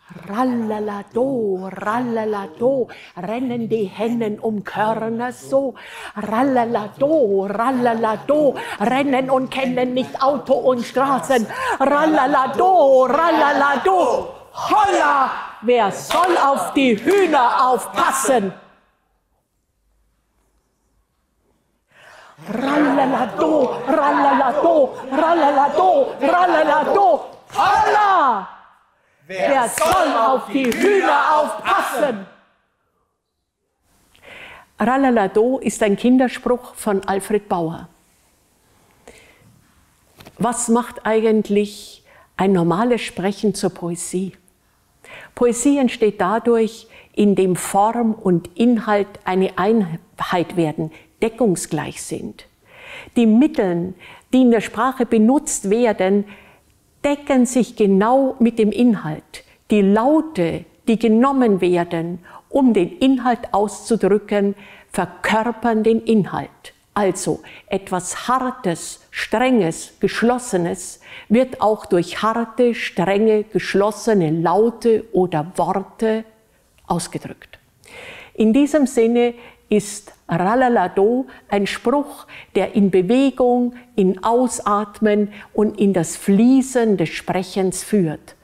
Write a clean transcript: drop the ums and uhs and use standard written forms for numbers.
Rallalado, rennen die Hennen um Körner so. Rallalado, rennen und kennen nicht Auto und Straßen. Rallalado, holla, wer soll auf die Hühner aufpassen? Rallalado, holla! Wer soll auf die Hühner aufpassen? Rallalado ist ein Kinderspruch von Alfred Bauer. Was macht eigentlich ein normales Sprechen zur Poesie? Poesie entsteht dadurch, indem Form und Inhalt eine Einheit werden, deckungsgleich sind. Die Mittel, die in der Sprache benutzt werden, decken sich genau mit dem Inhalt. Die Laute, die genommen werden, um den Inhalt auszudrücken, verkörpern den Inhalt. Also etwas Hartes, Strenges, Geschlossenes wird auch durch harte, strenge, geschlossene Laute oder Worte ausgedrückt. In diesem Sinne ist Rallalado ein Spruch, der in Bewegung, in Ausatmen und in das Fließen des Sprechens führt.